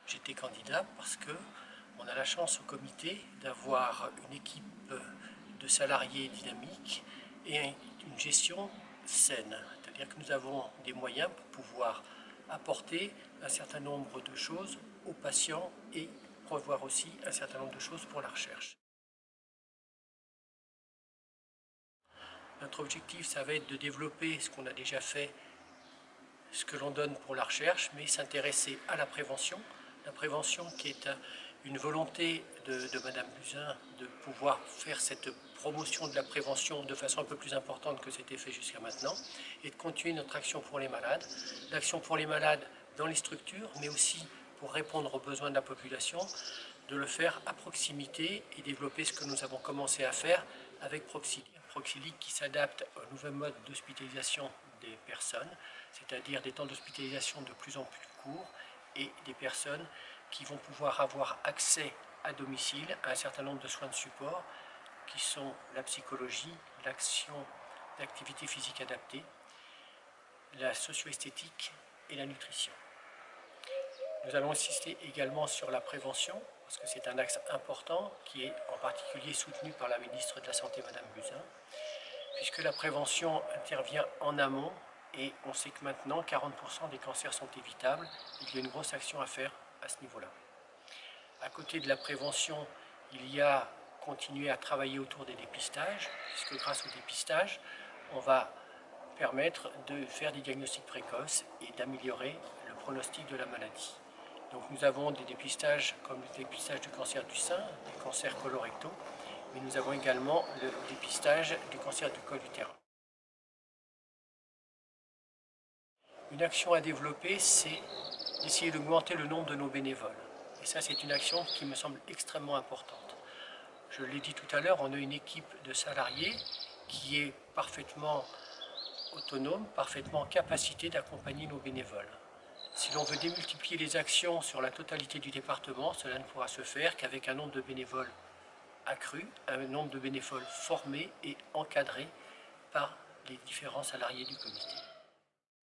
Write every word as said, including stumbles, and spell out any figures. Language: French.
J'étais candidat parce que on a la chance au comité d'avoir une équipe de salariés dynamiques et une gestion saine. C'est-à-dire que nous avons des moyens pour pouvoir apporter un certain nombre de choses aux patients et prévoir aussi un certain nombre de choses pour la recherche. Notre objectif, ça va être de développer ce qu'on a déjà fait, ce que l'on donne pour la recherche, mais s'intéresser à la prévention. La prévention qui est une volonté de, de Madame Buzyn de pouvoir faire cette promotion de la prévention de façon un peu plus importante que c'était fait jusqu'à maintenant, et de continuer notre action pour les malades. L'action pour les malades dans les structures, mais aussi pour répondre aux besoins de la population, de le faire à proximité et développer ce que nous avons commencé à faire avec Proxilic. Proxilic qui s'adapte au nouveau mode d'hospitalisation des personnes, c'est-à-dire des temps d'hospitalisation de plus en plus courts et des personnes qui vont pouvoir avoir accès à domicile à un certain nombre de soins de support qui sont la psychologie, l'action d'activité physique adaptée, la socio-esthétique et la nutrition. Nous allons insister également sur la prévention, parce que c'est un axe important qui est en particulier soutenu par la ministre de la Santé, Madame Buzyn, puisque la prévention intervient en amont et on sait que maintenant quarante pour cent des cancers sont évitables. Il y a une grosse action à faire à ce niveau-là. À côté de la prévention, il y a continuer à travailler autour des dépistages, puisque grâce au dépistage, on va permettre de faire des diagnostics précoces et d'améliorer le pronostic de la maladie. Donc nous avons des dépistages comme le dépistage du cancer du sein, des cancers colorectaux, mais nous avons également le dépistage du cancer du col utérin. Une action à développer, c'est d'essayer d'augmenter le nombre de nos bénévoles. Et ça, c'est une action qui me semble extrêmement importante. Je l'ai dit tout à l'heure, on a une équipe de salariés qui est parfaitement autonome, parfaitement en capacité d'accompagner nos bénévoles. Si l'on veut démultiplier les actions sur la totalité du département, cela ne pourra se faire qu'avec un nombre de bénévoles accru, un nombre de bénévoles formés et encadrés par les différents salariés du comité.